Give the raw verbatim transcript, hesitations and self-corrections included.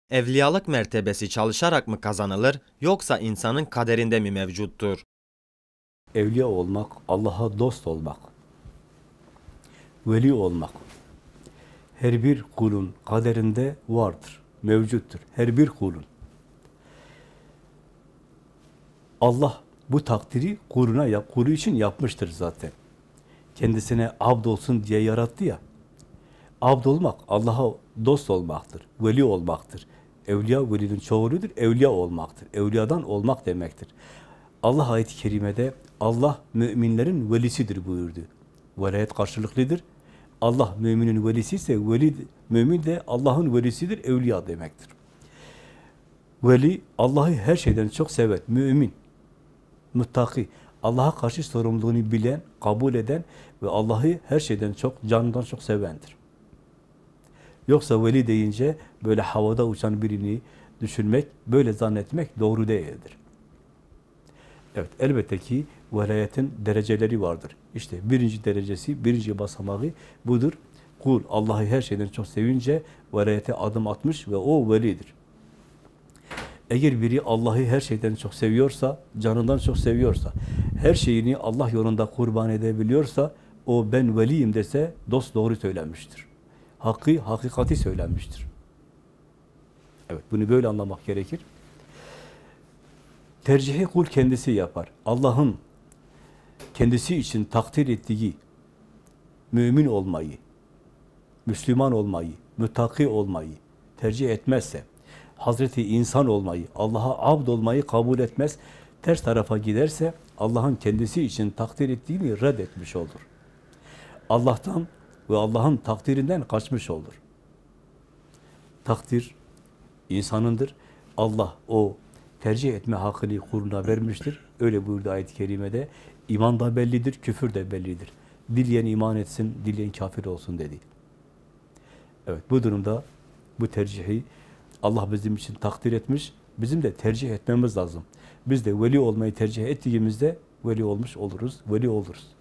Evliyalık mertebesi çalışarak mı kazanılır, yoksa insanın kaderinde mi mevcuttur? Evliya olmak, Allah'a dost olmak, veli olmak, her bir kulun kaderinde vardır, mevcuttur. Her bir kulun. Allah bu takdiri kuluna, yap, kulu için yapmıştır zaten. Kendisine abd olsun diye yarattı ya. Abd olmak, Allah'a dost olmaktır, veli olmaktır. Evliya, velinin çoğuludur, evliya olmaktır. Evliyadan olmak demektir. Allah ayet-i kerimede Allah müminlerin velisidir buyurdu. Velayet karşılıklıdır. Allah müminin velisi ise veli, mümin de Allah'ın velisidir, evliya demektir. Veli, Allah'ı her şeyden çok sever, mümin, muttaki, Allah'a karşı sorumluluğunu bilen, kabul eden ve Allah'ı her şeyden çok, canından çok sevendir. Yoksa veli deyince böyle havada uçan birini düşünmek, böyle zannetmek doğru değildir. Evet, elbette ki velayetin dereceleri vardır. İşte birinci derecesi, birinci basamağı budur. Kul Allah'ı her şeyden çok sevince velayete adım atmış ve o velidir. Eğer biri Allah'ı her şeyden çok seviyorsa, canından çok seviyorsa, her şeyini Allah yolunda kurban edebiliyorsa, o ben veliyim dese dost doğru söylenmiştir. Hakkı, hakikati söylenmiştir. Evet, bunu böyle anlamak gerekir. Tercihi kul kendisi yapar. Allah'ın kendisi için takdir ettiği mümin olmayı, Müslüman olmayı, müttaki olmayı tercih etmezse, Hazreti insan olmayı, Allah'a abd olmayı kabul etmez, ters tarafa giderse Allah'ın kendisi için takdir ettiğini reddetmiş olur. Allah'tan ve Allah'ın takdirinden kaçmış olur. Takdir insanındır. Allah o tercih etme hakkını kuluna vermiştir. Öyle buyurdu ayet-i kerimede. İman da bellidir, küfür de bellidir. Dileyen iman etsin, dileyen kafir olsun dedi. Evet, bu durumda bu tercihi Allah bizim için takdir etmiş. Bizim de tercih etmemiz lazım. Biz de veli olmayı tercih ettiğimizde veli olmuş oluruz, veli oluruz.